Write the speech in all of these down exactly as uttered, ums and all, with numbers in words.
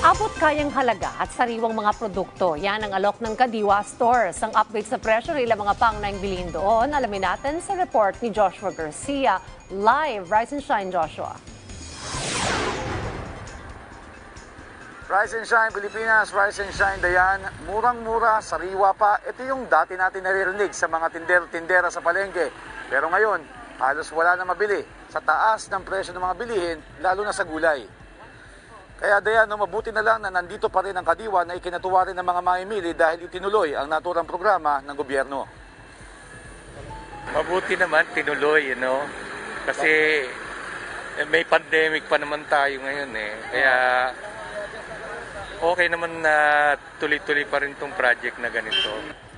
Abot kayang halaga at sariwang mga produkto. Yan ang alok ng Kadiwa Stores. Ang update sa presyo ng ilang mga pangunahing bilhin doon, alamin natin sa report ni Joshua Garcia. Live, Rise and Shine, Joshua. Rise and Shine Pilipinas, Rise and Shine Dayan, murang-mura, sariwa pa. Ito yung dati natin naririnig sa mga tinder-tindera sa palengke. Pero ngayon, halos wala na mabili sa taas ng presyo ng mga bilihin, lalo na sa gulay. Kaya Dayan, no, mabuti na lang na nandito pa rin ang Kadiwa na ikinatuwa rin ng mga mamimili dahil itinuloy ang naturang programa ng gobyerno. Mabuti naman, tinuloy, you know, kasi eh, may pandemic pa naman tayo ngayon eh. Kaya okay naman na tuloy-tuloy pa rin itong project na ganito.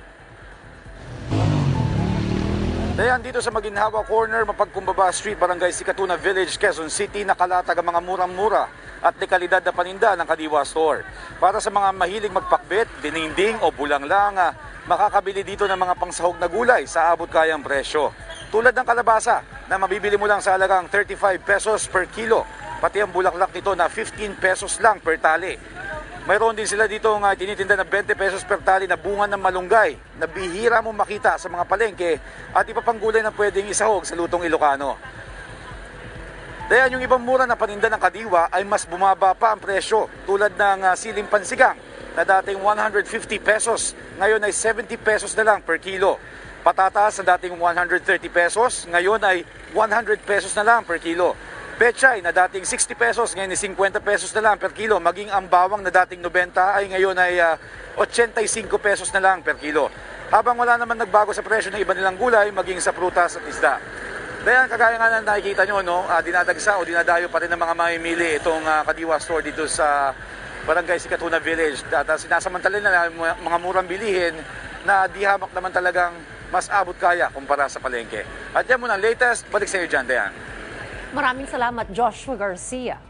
Dayan, dito sa Maginhawa Corner, Mapagkumbaba Street, Barangay Sikatuna Village, Quezon City, nakalatag ang mga murang-mura at dekalidad na paninda ng Kadiwa Store. Para sa mga mahilig magpakbit, dininding o bulang lang, ah, makakabili dito ng mga pangsahog na gulay sa abot kayang presyo. Tulad ng kalabasa na mabibili mo lang sa halagang thirty-five pesos per kilo, pati ang bulaklak nito na fifteen pesos lang per tali. Mayroon din sila dito nga tinitinda na twenty pesos per tali na bunga ng malunggay na bihira mo makita sa mga palengke at iba pang gulay na pwedeng isahog sa lutong Ilocano. Dayan, yung ibang mura na paninda ng Kadiwa ay mas bumaba pa ang presyo tulad ng uh, siling pansigang na dating one hundred fifty pesos, ngayon ay seventy pesos na lang per kilo. Patatas na dating one hundred thirty pesos, ngayon ay one hundred pesos na lang per kilo. Pechay na dating sixty pesos, ngayon ay fifty pesos na lang per kilo. Maging ang bawang na dating ninety ay ngayon ay uh, eighty-five pesos na lang per kilo. Habang wala naman nagbago sa presyo ng iba nilang gulay, maging sa prutas at isda. Dayan, kagaya nga na nakikita nyo, no, uh, dinadagsa o dinadayo pa rin ng mga mamimili itong uh, Kadiwa Store dito sa Barangay Sikatuna Village. At uh, sinasamantala na mga murang bilihin na di hamak naman talagang mas abot kaya kumpara sa palengke. At yan muna ang latest, balik sa iyo dyan, Dayan. Maraming salamat, Joshua Garcia.